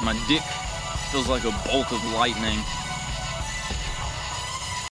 My dick feels like a bolt of lightning.